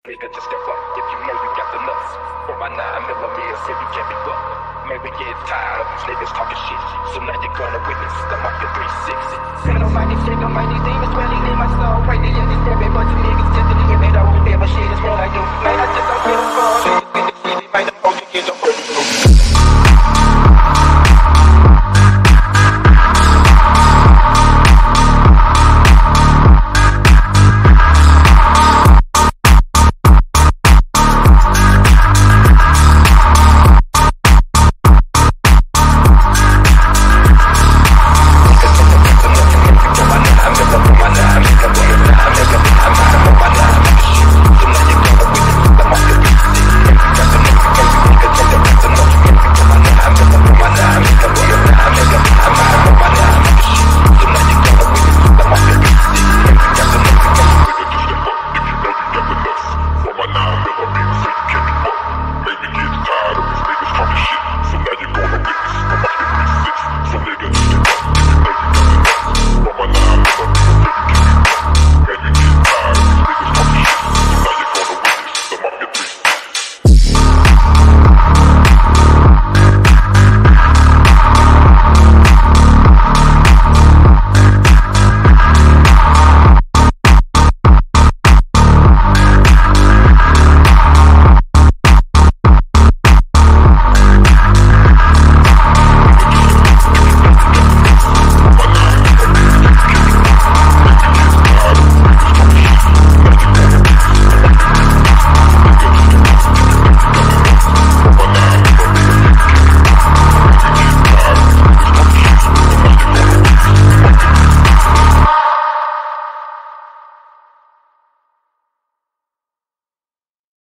Nigga, just step up if you know you got the nuts. For my 9mm, if you can't be fucked. Man, we get tired of these niggas talking shit. So now you're gonna witness them off your 360. Saying on my shit, on my demons dwelling in my soul. Crazy in this heaven, but you niggas just didn't get made over. Never shit.